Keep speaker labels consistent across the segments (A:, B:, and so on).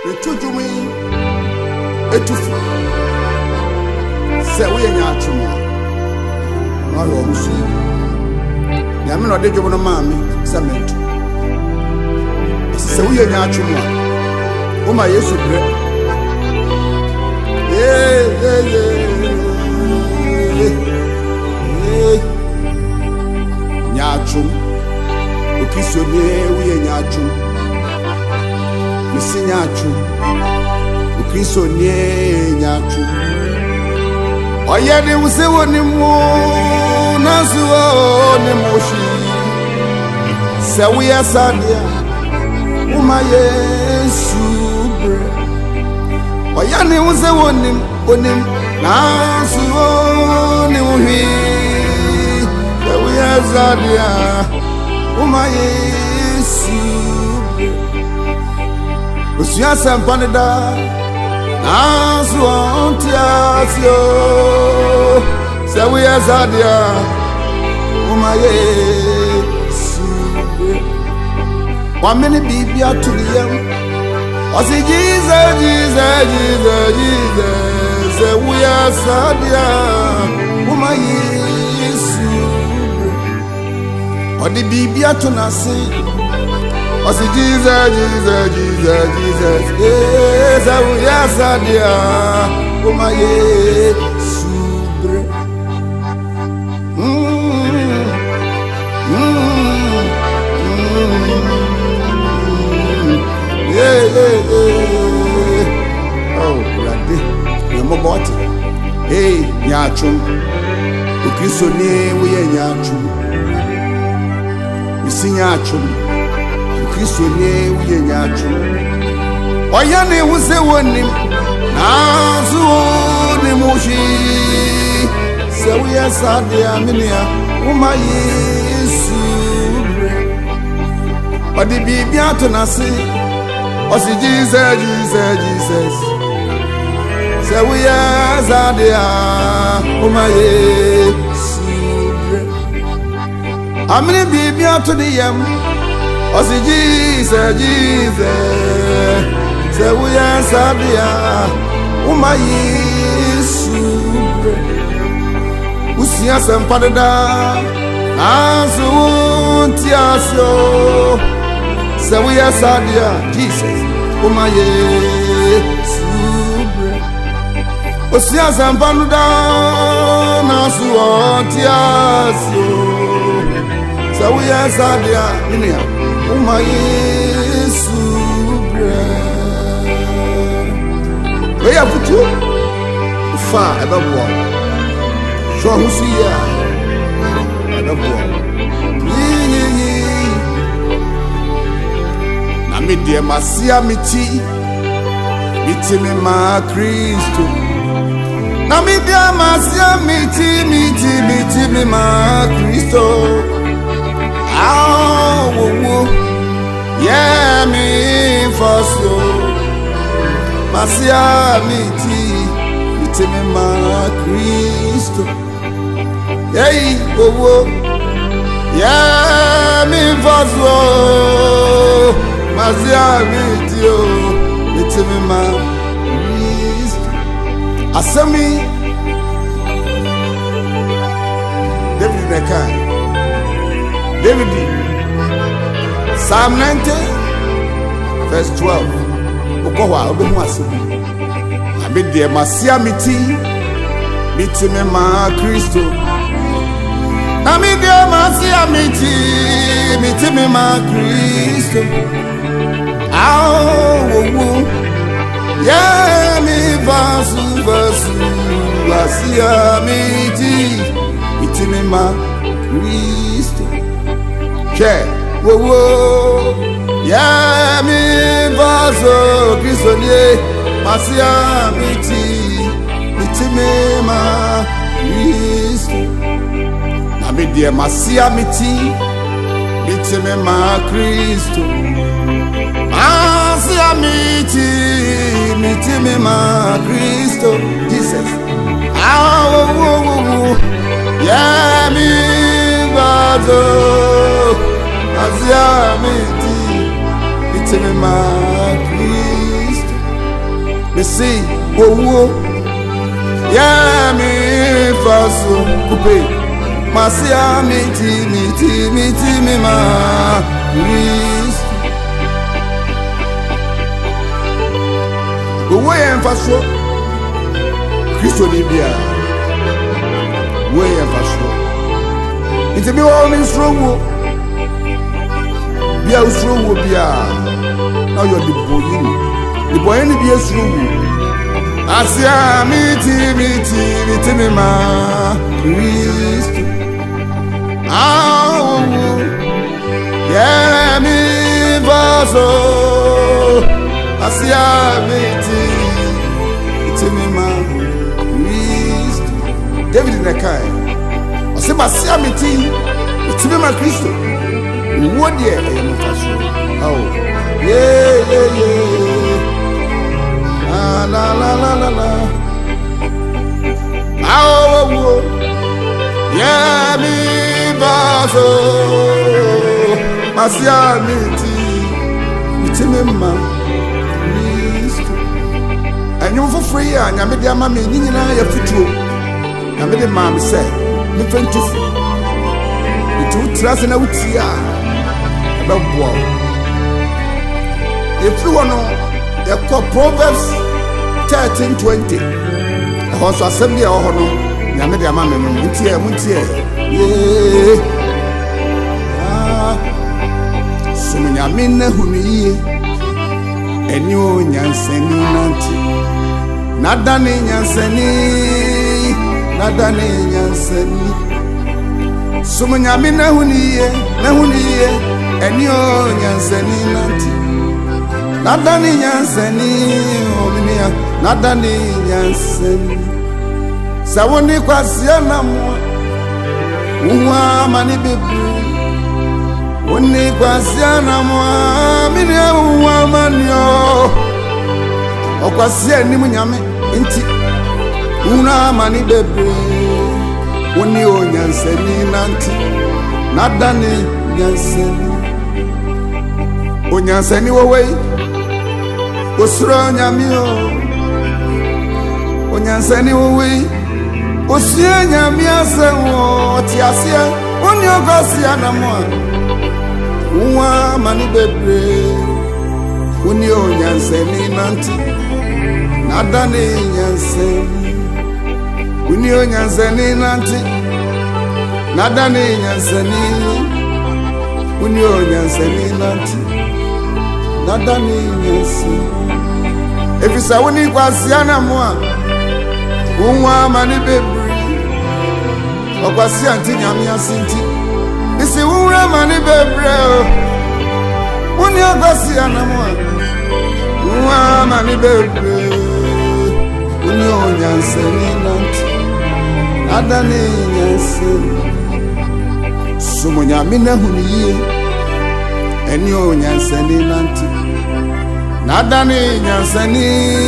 A: Retujumi etufu se we nya atwumu na ro musu ya me no de dwobo no maami se mentu se we nya atwumu o ma Yesu bre nya atwumu o Kristo ne we nya atwumu Sinyachu, Ukristo nye nyachu. Oyede usewo ni mu nasuo ni moshi. Sewi asadia, uma Yesu bre. Oyani usewo ni onim nasuo ni muhi. Sewi asadia, uma Yesu. Usia sempanida nasu ontiasio se we azadia umaye sube wa many bibi atuliyam osi Jesus se we azadia umaye sube odi bibi atunasi osi Jesus yes asadia umaye subre oh brade yamo boti hey nyaachum Ukristo ne we nyaachum misinyachum Kristo ne we nyachu oyane wuse wonim nazu ni mushi se we asade aminia uma Yesu bre odi bibia to nase osi Jesus se we asade uma Yesu bre amini bibia to the yam osi Jesus se we asadia uma Yesu bre usia sempadada azu tiasio se we asadia Jesus uma Yesu bre usia sempadada azu tiasio se we asadia inia uma Yesu bre we ya futu fa ebabo so husu ya ebabo na me de masia miti me ma Kristo na me de masia miti me ma Kristo wo yeah me faso masia miti me ma Kristo hey wo yeah me faso masia miti me ma Kristo asemi David Nekai David Psalm 90 verse 12 Okowa obehu asibi abede masia miti me ma Kristo na me de masia miti me ma Kristo wo yeah me vasu masia miti me ma Kristo che wo ya mi vaso Kristo nie masia miti me ma Kristo na me de masia miti me ma Kristo masia miti me ma Kristo Jesus wo ya mi vaso masia miti me ma Kristo see wo ya mi faso kupe masia miti ma Christ wo ya faso Christo ni bia wo ya faso iti bi wo mi strowo bia usrowo bia now you the boy ni bia strowo asia miti ma Christ yeah mi vaso asia miti ma Christ David in the kai ose asia miti ma Christ wo de e mo faso oh yeah la oh yeah mi baso asia miti ma Christ anyo for free anya me dia ma me nyina ya futuo na me de ma me say me 24 itu trust na utia aba bo if you want the Proverbs 13:20 also assembly ho no ya me de ama me muntie sumunya minna huniye enyo nyansani nanti nadane nyansani sumunya minna huniye enyo nyansani nanti nadani nyansani ominia nadani nyansani sawoni kwasia na mo uwa mani bebu woni kwasia na mo minia uwa manio okwasia ni munyame nti una mani bebu woni o nyansani nanti nadani nyansani o nyansani wowe osuro nyamio onyansani wowe osie nyamia sewo tiasia oni ogosia na mo uwa mani bebre oni onyansani nanti nadani nyansani oni onyansani nanti nadani nyansani oni onyansani nanti nadani nyansani efisa woni kwasia na mo unwa mani bebri okwasia nti nyamia sinti isi unwa mani bebre woni okwasia na mo unwa mani bebre woni onyansani nanti nadani nyansani sumunya mina huniye eni onyansani nanti nadani nyansani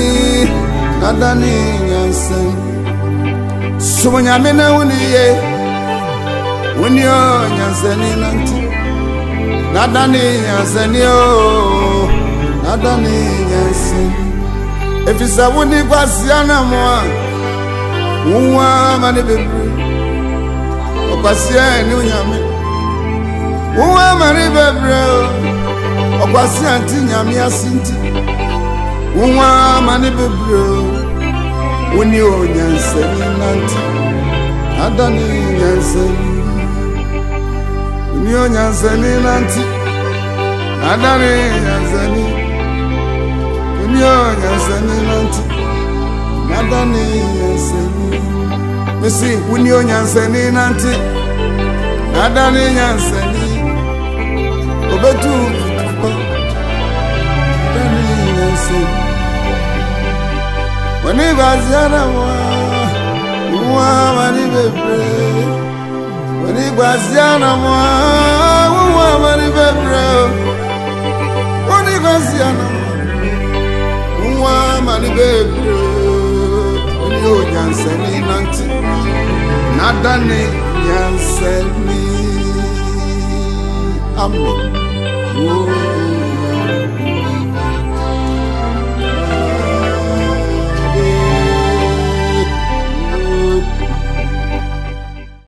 A: sumunya mina huniye woni nyansani nanti nadani nyansani nadani nyansani efisa woni kwasia na mo uwa mani bebre okwasia ni unyame uwa mani bebre okwasia nti nyame asinti uwa mani bebre woni onyansani nanti nadani nyansani woni onyansani nanti nadani nyansani woni onyansani nanti nadani nyansani mesi woni onyansani nanti nadani nyansani obetu nadani nyansani woni baziana wa mani bebre woni baziana wa mani bebre woni baziana wa mani bebre woni onyansani nanti nadani nyansani amen.